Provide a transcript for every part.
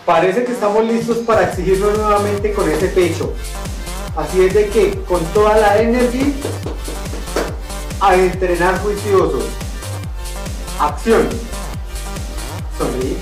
Parece que estamos listos para exigirnos nuevamente con ese pecho. Así es de que con toda la energía a entrenar juiciosos. Acción. Sonríe.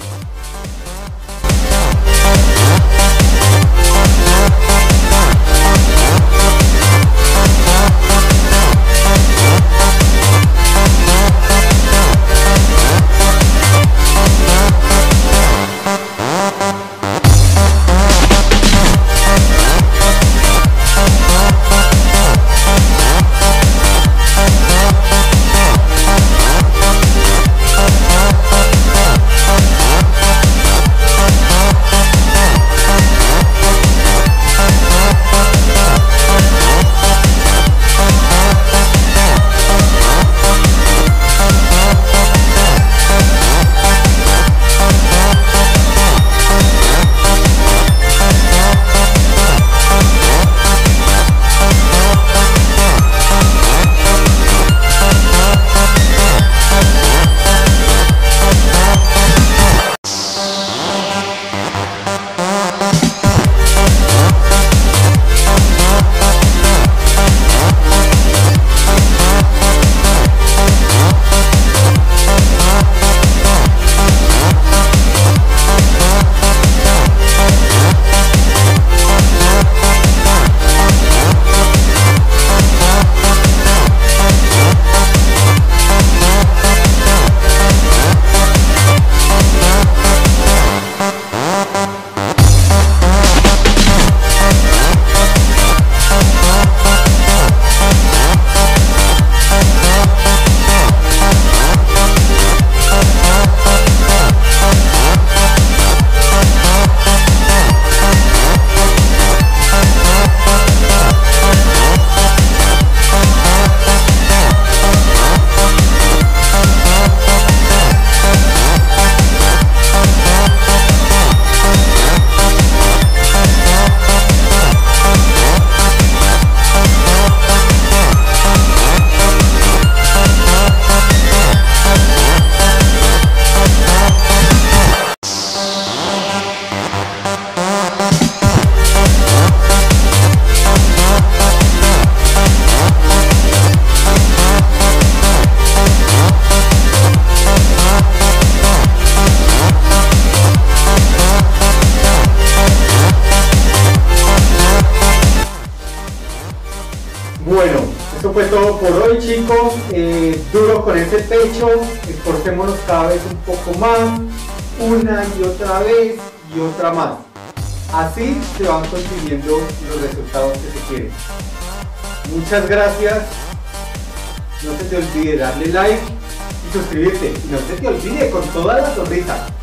Bueno, esto fue todo por hoy, chicos. Duro con ese pecho, esforcémonos cada vez un poco más, una y otra vez y otra más. Así se van consiguiendo los resultados que se quieren. Muchas gracias. No se te olvide darle like y suscribirte. Y no se te olvide con toda la sonrisa.